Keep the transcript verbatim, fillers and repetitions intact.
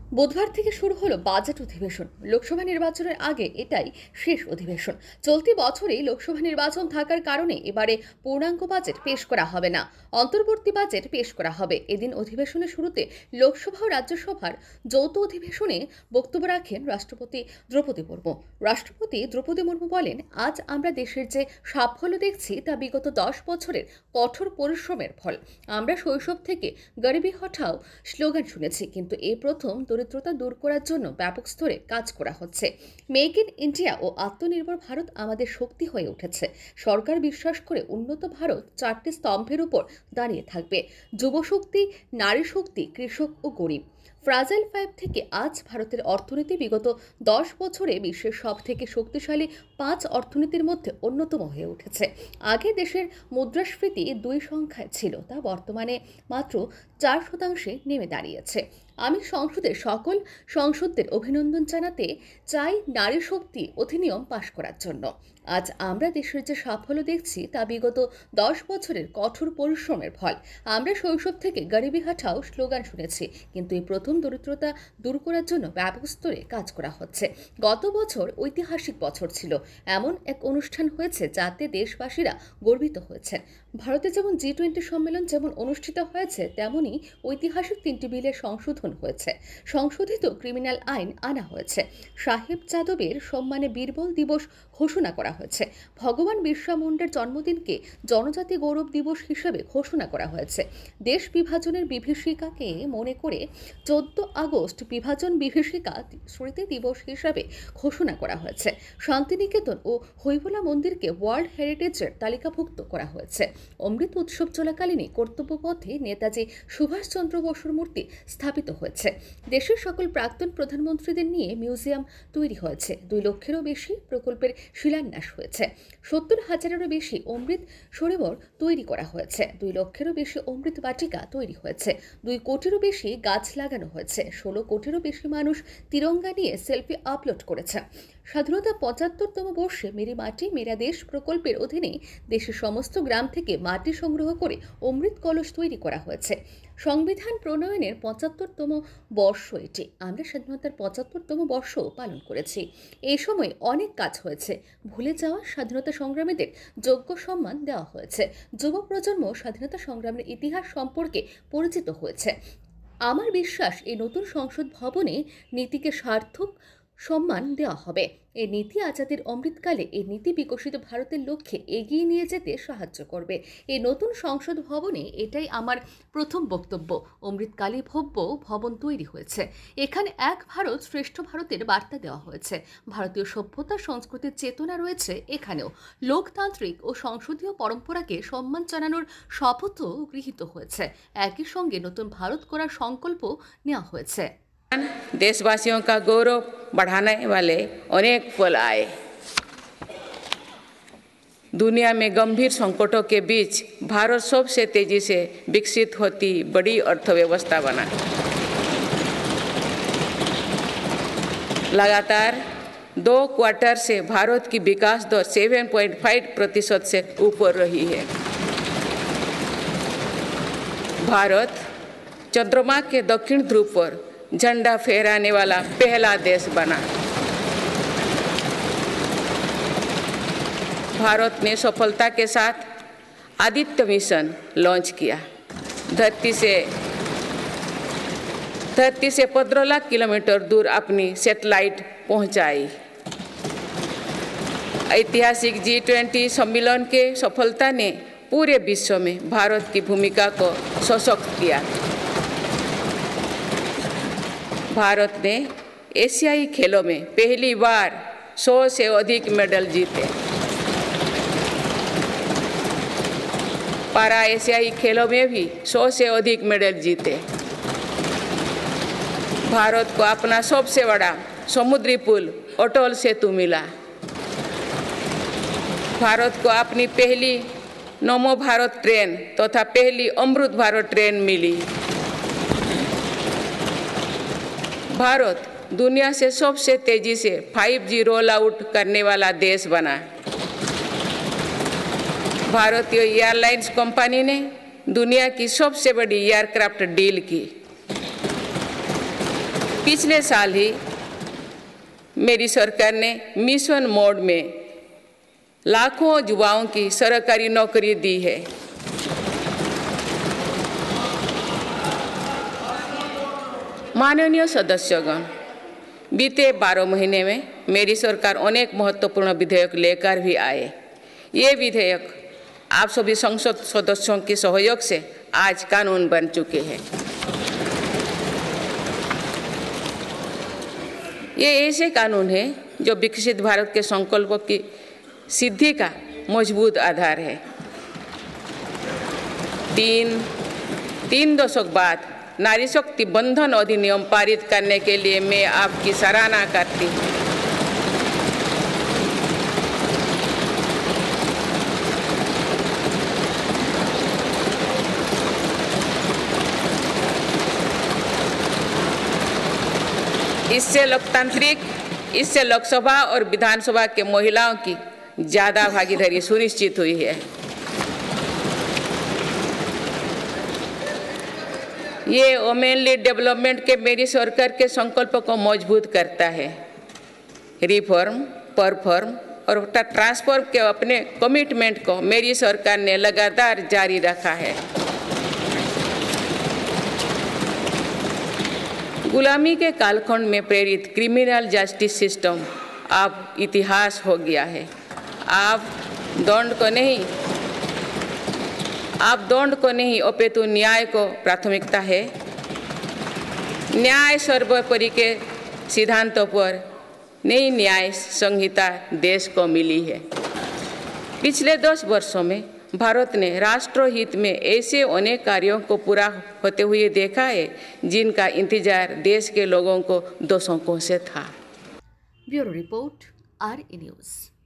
বুধবার থেকে শুরু হলো বাজেট অধিবেশন। লোকসভা নির্বাচনের আগে এটাই শেষ অধিবেশন। চলতি বছরেই লোকসভা নির্বাচন থাকার কারণে এবারে পূর্ণাঙ্গ বাজেট পেশ করা হবে না, অন্তর্বর্তী বাজেট পেশ করা হবে। এদিন অধিবেশনের শুরুতে লোকসভা ও রাজ্যসভার যৌথ অধিবেশনে বক্তব্য রাখেন রাষ্ট্রপতি দ্রৌপদী মুর্মু। রাষ্ট্রপতি দ্রৌপদী মুর্মু বলেন, আজ আমরা দেশের যে সাফল্য দেখছি তা বিগত দশ বছরের কঠোর পরিশ্রমের ফল। আমরা শৈশব থেকে গরিবি হটাও স্লোগান শুনেছি, কিন্তু এই প্রথম দরিদ্রতা দূর করার জন্য ব্যাপক স্তরে কাজ করা হচ্ছে। মেক ইন ইন্ডিয়া ও আত্মনির্ভর ভারত আমাদের শক্তি হয়ে উঠেছে। সরকার বিশ্বাস করে উন্নত ভারত চারটি স্তম্ভের উপর দাঁড়িয়ে থাকবে: যুবশক্তি, নারী শক্তি, কৃষক ও গরিব। ফ্রাজাইল ফাইভ থেকে আজ ভারতের অর্থনীতি বিগত দশ বছরে বিশ্বের সব থেকে শক্তিশালী পাঁচ অর্থনীতির মধ্যে অন্যতম হয়ে উঠেছে। আগে দেশের মুদ্রাস্ফীতি দুই সংখ্যায় ছিল, তা বর্তমানে মাত্র চার শতাংশে নেমে দাঁড়িয়েছে। আমি সংসদের সকল সংসদদের অভিনন্দন জানাতে চাই নারী শক্তি অধিনিয়ম পাশ করার জন্য। আজ আমরা দেশের যে সাফল্য দেখছি তা বিগত দশ বছরের কঠোর পরিশ্রমের ফল। আমরা শৈশব থেকে গরিবি হটাও স্লোগান শুনেছি, কিন্তু এই প্রথম দরিদ্রতা দূর করার জন্য ব্যাপক স্তরে কাজ করা হচ্ছে। গত বছর ঐতিহাসিক বছর ছিল। এমন এক অনুষ্ঠান হয়েছে যাতে দেশবাসীরা গর্বিত হয়েছেন। ভারতে যেমন জি টোয়েন্টি সম্মেলন যেমন অনুষ্ঠিত হয়েছে, তেমনই ঐতিহাসিক তিনটি বিলের সংশোধন হয়েছে। সংশোধিত ক্রিমিনাল আইন আনা হয়েছে। সাহেব যাদবের সম্মানে বীরবল দিবস ঘোষণা করা হয়েছে। ভগবান বিরসা মুন্ডার জন্মদিনকে জনজাতি গৌরব দিবস হিসেবে ঘোষণা করা হয়েছে। দেশ বিভাজনের বিভীষিকাকে মনে করে চোদ্দ আগস্ট বিভাজন বিভীষিকা স্মৃতি দিবস হিসাবে ঘোষণা করা হয়েছে। শান্তিনিকেতন ও হৈবলা মন্দিরকে ওয়ার্ল্ড হেরিটেজের তালিকাভুক্ত করা হয়েছে। অমৃত উৎসব চলাকালীনই কর্তব্যপথে নেতাজি সুভাষচন্দ্র বসুর মূর্তি স্থাপিত হয়েছে। দেশের সকল প্রাক্তন প্রধানমন্ত্রীদের নিয়ে মিউজিয়াম তৈরি হয়েছে। দুই লক্ষেরও বেশি প্রকল্পের শিলান্যাস হয়েছে। সত্তর হাজারেরও বেশি অমৃত সরোবর তৈরি করা হয়েছে। দুই লক্ষেরও বেশি অমৃত বাটিকা তৈরি হয়েছে। দুই কোটিরও বেশি গাছ লাগানো হয়েছে। ষোলো কোটিরও বেশি মানুষ তিরঙ্গা নিয়ে সেলফি আপলোড করেছে। স্বাধীনতা পঁচাত্তরতম বর্ষে মেরি মাটি মেরা দেশ প্রকল্পের অধীনে দেশের সমস্ত গ্রাম থেকে মাটি সংগ্রহ করে অমৃত কলস তৈরি করা হয়েছে। সংবিধান প্রণয়নের পঁচাত্তরতম বর্ষ এটি। আমরা স্বাধীনতার পঁচাত্তরতম বর্ষ পালন করেছি। এই সময় অনেক কাজ হয়েছে। ভুলে যাওয়া স্বাধীনতা সংগ্রামীদের যোগ্য সম্মান দেওয়া হয়েছে। যুব প্রজন্ম স্বাধীনতা সংগ্রামের ইতিহাস সম্পর্কে পরিচিত হয়েছে। আমার বিশ্বাস এই নতুন সংসদ ভবনে নীতিকে সার্থক সম্মান দেওয়া হবে। এই নীতি আজাদের অমৃতকালে এই নীতি বিকশিত ভারতের লক্ষ্যে এগিয়ে নিয়ে যেতে সাহায্য করবে। এই নতুন সংসদ ভবনে এটাই আমার প্রথম বক্তব্য। অমৃতকালে ভব্য ভবন তৈরি হয়েছে। এখানে এক ভারত শ্রেষ্ঠ ভারতের বার্তা দেওয়া হয়েছে। ভারতীয় সভ্যতা সংস্কৃতির চেতনা রয়েছে এখানেও। লোকতান্ত্রিক ও সংসদীয় পরম্পরাকে সম্মান জানানোর শপথও গৃহীত হয়েছে। একই সঙ্গে নতুন ভারত করার সংকল্প নেওয়া হয়েছে। देशवासियों का गौरव बढ़ाने वाले अनेक पल आए। दुनिया में गंभीर संकटों के बीच भारत सबसे तेजी से विकसित होती बड़ी अर्थव्यवस्था बना। लगातार दो क्वार्टर से भारत की विकास दर सात पॉइंट पाँच प्रतिशत से ऊपर रही है। भारत चंद्रमा के दक्षिण ध्रुव पर झंडा फहराने वाला पहला देश बना। भारत ने सफलता के साथ आदित्य मिशन लॉन्च किया। धरती से धरती से पंद्रह लाख किलोमीटर दूर अपनी सैटेलाइट पहुंचाई। ऐतिहासिक जी ट्वेंटी सम्मेलन के सफलता ने पूरे विश्व में भारत की भूमिका को सशक्त किया। भारत ने एशियाई खेलों में पहली बार सौ से अधिक मेडल जीते। पारा एशियाई खेलों में भी सौ से अधिक मेडल जीते। भारत को अपना सबसे बड़ा समुद्री पुल अटल सेतु मिला। भारत को अपनी पहली नमो भारत ट्रेन तथा तो पहली अमृत भारत ट्रेन मिली। भारत दुनिया से सबसे तेजी से फाइव जी रोल आउट करने वाला देश बना। भारतीय एयरलाइंस कंपनी ने दुनिया की सबसे बड़ी एयरक्राफ्ट डील की। पिछले साल ही मेरी सरकार ने मिशन मोड में लाखों युवाओं की सरकारी नौकरी दी है। माननीय सदस्यगण, बीते बारह महीने में मेरी सरकार अनेक महत्वपूर्ण विधेयक लेकर भी आए। ये विधेयक आप सभी संसद सदस्यों के सहयोग से आज कानून बन चुके हैं। ये ऐसे कानून हैं जो विकसित भारत के संकल्पों की सिद्धि का मजबूत आधार है। तीन तीन दशक बाद नारी शक्ति बंधन अधिनियम पारित करने के लिए मैं आपकी सराहना करती हूँ। इससे लोकतांत्रिक इससे लोकसभा और विधानसभा के महिलाओं की ज्यादा भागीदारी सुनिश्चित हुई है। ये वुमेन लीड डेवलपमेंट के मेरी सरकार के संकल्प को मजबूत करता है। रिफॉर्म, परफॉर्म और ट्रांसफॉर्म के अपने कमिटमेंट को मेरी सरकार ने लगातार जारी रखा है। गुलामी के कालखंड में प्रेरित क्रिमिनल जस्टिस सिस्टम अब इतिहास हो गया है। आप दंड को नहीं आप दंड को नहीं अपितु न्याय को प्राथमिकता है। न्याय सर्वोपरि के सिद्धांतों पर नई न्याय संहिता देश को मिली है। पिछले दस वर्षों में भारत ने राष्ट्रहित में ऐसे अनेक कार्यों को पूरा होते हुए देखा है जिनका इंतजार देश के लोगों को दशकों से था। Bureau report, R E news.